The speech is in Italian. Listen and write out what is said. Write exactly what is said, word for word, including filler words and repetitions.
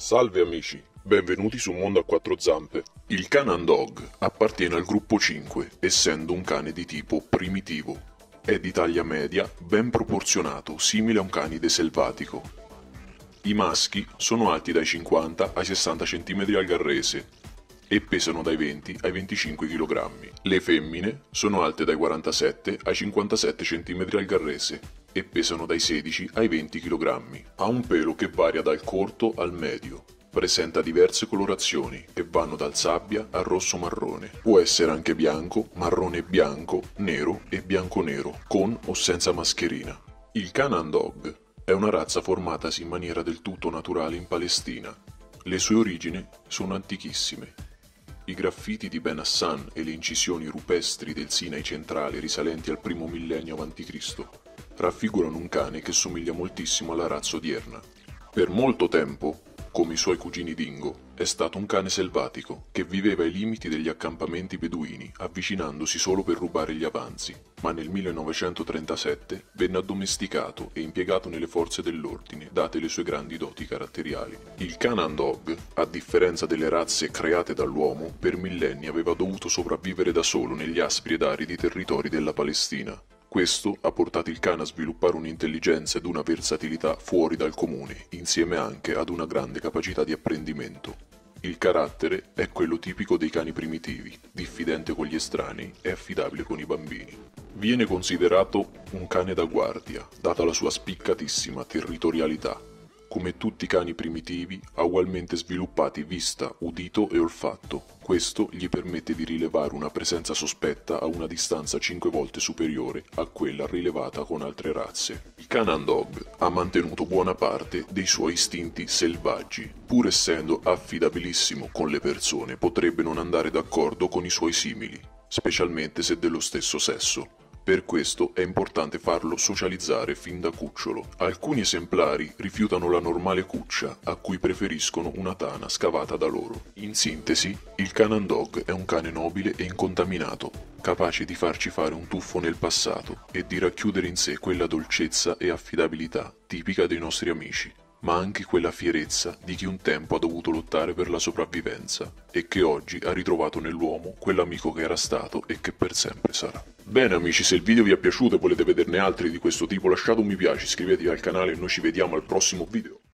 Salve amici, benvenuti su Mondo a quattro zampe. Il Canine Dog appartiene al gruppo cinque, essendo un cane di tipo primitivo. È di taglia media, ben proporzionato, simile a un canide selvatico. I maschi sono alti dai cinquanta ai sessanta centimetri al garrese e pesano dai venti ai venticinque chilogrammi. Le femmine sono alte dai quarantasette ai cinquantasette centimetri al garrese e pesano dai sedici ai venti chilogrammi. Ha un pelo che varia dal corto al medio. Presenta diverse colorazioni che vanno dal sabbia al rosso marrone. Può essere anche bianco, marrone e bianco, nero e bianco nero, con o senza mascherina. Il Canine Dog è una razza formatasi in maniera del tutto naturale in Palestina. Le sue origini sono antichissime. I graffiti di Ben Hassan e le incisioni rupestri del Sinai centrale risalenti al primo millennio avanti Cristo raffigurano un cane che somiglia moltissimo alla razza odierna. Per molto tempo, come i suoi cugini dingo, è stato un cane selvatico che viveva ai limiti degli accampamenti beduini, avvicinandosi solo per rubare gli avanzi, ma nel millenovecentotrentasette venne addomesticato e impiegato nelle forze dell'ordine, date le sue grandi doti caratteriali. Il Canine Dog, a differenza delle razze create dall'uomo, per millenni aveva dovuto sopravvivere da solo negli aspri ed aridi territori della Palestina. Questo ha portato il cane a sviluppare un'intelligenza ed una versatilità fuori dal comune, insieme anche ad una grande capacità di apprendimento. Il carattere è quello tipico dei cani primitivi, diffidente con gli estranei e affidabile con i bambini. Viene considerato un cane da guardia, data la sua spiccatissima territorialità. Come tutti i cani primitivi, ha ugualmente sviluppati vista, udito e olfatto. Questo gli permette di rilevare una presenza sospetta a una distanza cinque volte superiore a quella rilevata con altre razze. Il Canine Dog ha mantenuto buona parte dei suoi istinti selvaggi. Pur essendo affidabilissimo con le persone, potrebbe non andare d'accordo con i suoi simili, specialmente se dello stesso sesso. Per questo è importante farlo socializzare fin da cucciolo. Alcuni esemplari rifiutano la normale cuccia, a cui preferiscono una tana scavata da loro. In sintesi, il Canine Dog è un cane nobile e incontaminato, capace di farci fare un tuffo nel passato e di racchiudere in sé quella dolcezza e affidabilità tipica dei nostri amici, ma anche quella fierezza di chi un tempo ha dovuto lottare per la sopravvivenza e che oggi ha ritrovato nell'uomo quell'amico che era stato e che per sempre sarà. Bene amici, se il video vi è piaciuto e volete vederne altri di questo tipo, lasciate un mi piace, iscrivetevi al canale e noi ci vediamo al prossimo video.